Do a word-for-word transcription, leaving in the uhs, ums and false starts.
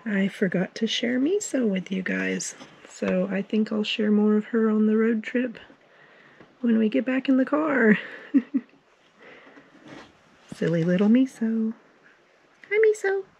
I forgot to share Miso with you guys, so I think I'll share more of her on the road trip when we get back in the car. Silly little Miso. Hi, Miso.